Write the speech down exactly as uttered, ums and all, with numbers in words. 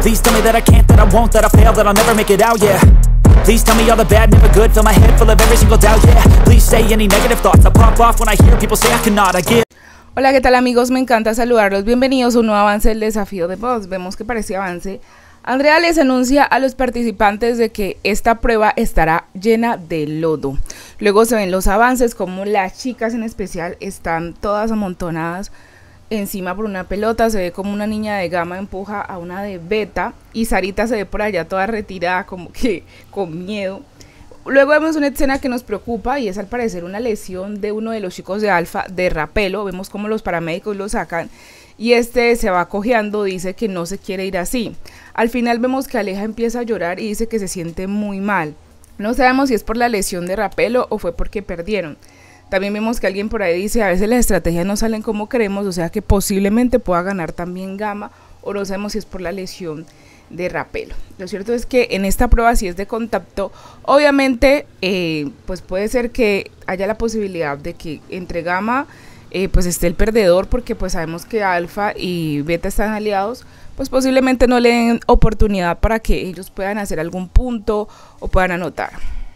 Please tell me that I can't, that I won't, that I fail, that I'll never make it out, yeah. Please tell me all the bad, never good, fill my head full of every single doubt, yeah. Please say any negative thoughts, I pop off when I hear people say I cannot, I get. Hola, ¿qué tal amigos? Me encanta saludarlos, bienvenidos a un nuevo avance del desafío de voz. Vemos que para este avance Andrea les anuncia a los participantes de que esta prueba estará llena de lodo. Luego se ven los avances, como las chicas en especial están todas amontonadas encima por una pelota. Se ve como una niña de Gamma empuja a una de Beta y Sarita se ve por allá toda retirada, como que con miedo. Luego vemos una escena que nos preocupa y es al parecer una lesión de uno de los chicos de Alfa de Rapelo. Vemos como los paramédicos lo sacan y este se va cojeando, dice que no se quiere ir así. Al final vemos que Aleja empieza a llorar y dice que se siente muy mal. No sabemos si es por la lesión de Rapelo o fue porque perdieron. También vemos que alguien por ahí dice a veces las estrategias no salen como queremos, o sea que posiblemente pueda ganar también Gamma, o no sabemos si es por la lesión de Rapelo. Lo cierto es que en esta prueba, si es de contacto, obviamente eh, pues puede ser que haya la posibilidad de que entre Gamma eh, pues esté el perdedor, porque pues sabemos que Alfa y Beta están aliados, pues posiblemente no le den oportunidad para que ellos puedan hacer algún punto o puedan anotar.